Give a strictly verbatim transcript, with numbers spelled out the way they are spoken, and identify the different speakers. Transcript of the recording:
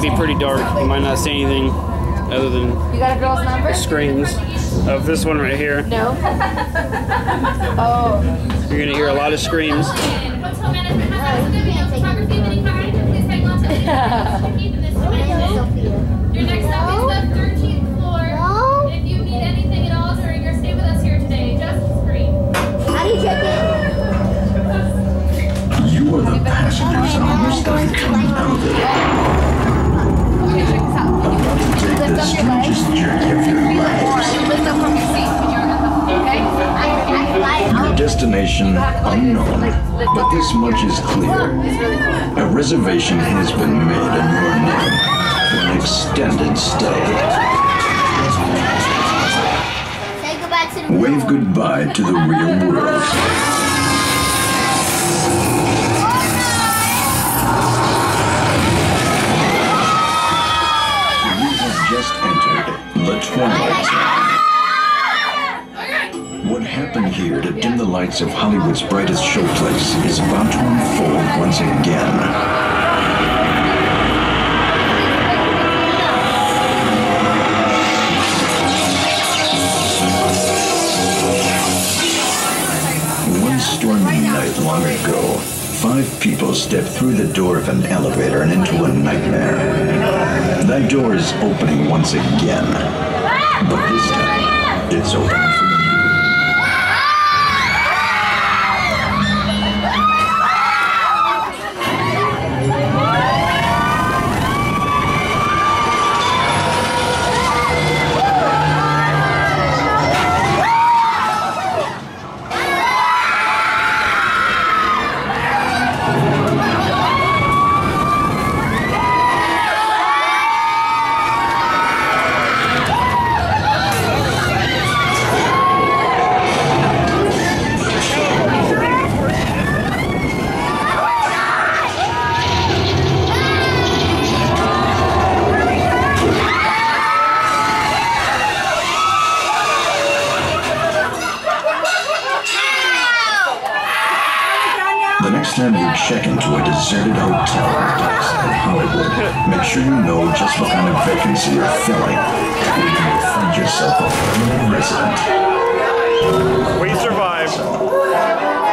Speaker 1: might be pretty dark. You might not see anything other than
Speaker 2: you got a girl's number?
Speaker 1: the screams of this one right here.
Speaker 2: No. Oh.
Speaker 1: You're gonna hear a lot of screams.
Speaker 3: Hotel management has a video photography of any kind. Please hang on to the keep in this dimension. Your next stop is the thirteenth floor. If you need anything at all during your stay with us here today, just scream.
Speaker 4: How do you check it?
Speaker 5: You are the passengers on this nighttime elevator.
Speaker 2: Okay, check this out.
Speaker 5: About to take the strangest journey of your lives.
Speaker 2: You lift up from your seat when you're on the okay?
Speaker 5: Your destination unknown, but this much is clear. A reservation has been made in your name for an extended stay.
Speaker 4: Say goodbye to the
Speaker 5: Wave goodbye to the real world. You have just entered the Twilight Zone. What happened here to dim the lights of Hollywood's brightest showplace is about to unfold once again. One stormy night long ago, five people stepped through the door of an elevator and into a nightmare. That door is opening once again, but this time, it's open for you. Next time you check into a deserted hotel in Hollywood, make sure you know just what kind of vacancy you're filling, or you will find yourself a permanent resident.
Speaker 1: We survived.